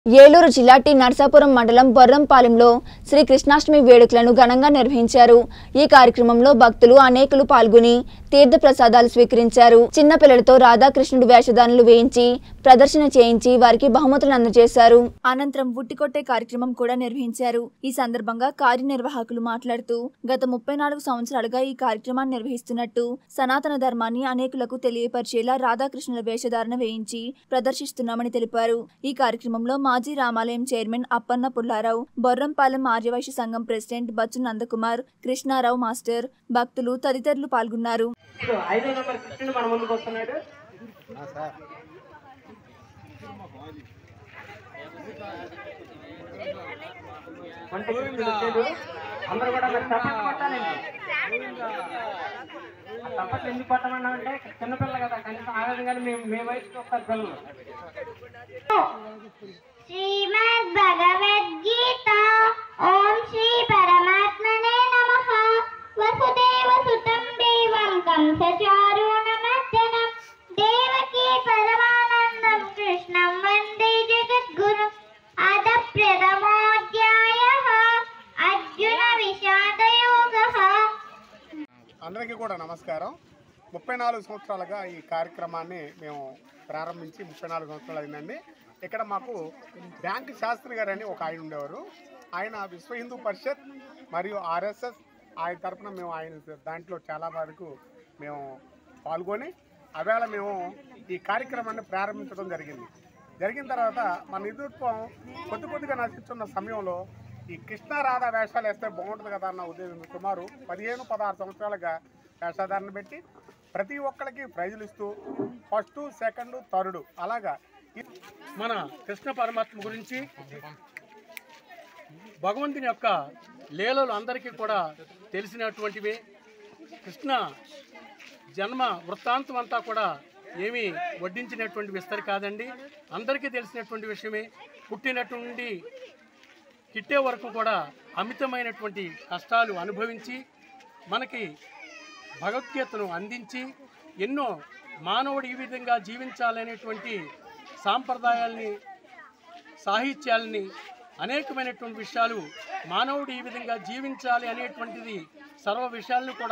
ఏలూరు జిల్లా టి నర్సాపురం మండలం బొర్రంపాలెంలో శ్రీ కృష్ణాష్టమి వేడుకలను ఘనంగా నిర్వహించారు। ఈ కార్యక్రమంలో భక్తులు అనేకులు పాల్గొని తీర్థ ప్రసాదాలు స్వీకరించారు। చిన్న పిల్లలతో రాధాకృష్ణుడి వేషధారణలు వేయించి ప్రదర్శన చేయించి వారికి బహుమతులు అందజేశారు। అనంతరం ఉట్టికొట్టే కార్యక్రమం కూడా నిర్వహించారు। ఈ సందర్భంగా కార్యనిర్వాహకులు మాట్లాడుతూ గత 34 సంవత్సరాలుగా ఈ కార్యక్రమాన్ని నిర్వహిస్తున్నట్టు సనాతన ధర్మాన్ని అనేకులకు తెలియపరిచేలా రాధాకృష్ణుల వేషధారణ వేయించి ప్రదర్శిస్తున్నామని తెలిపారు। ఈ కార్యక్రమంలో మాజీ రామాలయం చైర్మన్ అప్పన్న పుల్లారావు, బొర్రంపాలెం ఆర్యవైశ్య సంఘం ప్రెసిడెంట్ బచ్చు నందకుమార్, కృష్ణారావు మాస్టర్, భక్తులు తదితరులు పాల్గొన్నారు। ఎందుకు పట్టమన్నామంటే చిన్నపిల్ల కదా, కనీసం ఆ విధంగా మేము వయసుకు వస్తారు పిల్లలు। श्रीमद् भगवद्गीता ओम श्री परमात्मने नमः। वसुदेव सुतं देवं कंसचारूणमर्दनं देवकी परमानन्दं कृष्णं वन्दे जगद्गुरुम्। अथ प्रथमोऽध्यायः अर्जुन विषादयोगः। అందరికీ కూడా నమస్కారం। 34 సంవత్సరాలుగా ఈ కార్యక్రమాన్ని మేము ప్రారంభించి 34 సంవత్సరాలు అయిందండి। ఇక్కడ మాకు బ్యాంక్ శాస్త్రి గారు అని ఒక ఆయన ఉండేవారు। ఆయన విశ్వ హిందూ పరిషత్ మరియు ఆర్ఎస్ఎస్ ఆయన తరఫున మేము ఆయన దాంట్లో చాలా వరకు మేము పాల్గొని అవేళ మేము ఈ కార్యక్రమాన్ని ప్రారంభించడం జరిగిన తర్వాత మా నిధుత్వం కొద్దిగా నశిస్తున్న సమయంలో ఈ కృష్ణ రాధా వేషాలు వేస్తే బాగుంటుంది కదా అన్న ఉద్దేశం సుమారు 15-16 సంవత్సరాలుగా వేషధారణ పెట్టి ప్రతి ఒక్కరికి ప్రైజులు ఇస్తూ ఫస్ట్, సెకండ్, థర్డ్ అలాగా మన కృష్ణ పరమాత్మ గురించి భగవంతుని యొక్క లీలలు అందరికీ కూడా తెలిసినటువంటివే। కృష్ణ జన్మ వృత్తాంతం అంతా కూడా ఏమీ వడ్డించినటువంటి విస్తరి కాదండి, అందరికీ తెలిసినటువంటి విషయమే। పుట్టినటువంటి కిట్టే వరకు కూడా అమితమైనటువంటి కష్టాలు అనుభవించి మనకి భగవద్గీతను అందించి ఎన్నో మానవుడు ఈ విధంగా జీవించాలనేటువంటి సాంప్రదాయాల్ని, సాహిత్యాలని, అనేకమైనటువంటి విషయాలు మానవుడు ఈ విధంగా జీవించాలి అనేటువంటిది సర్వ విషయాలను కూడా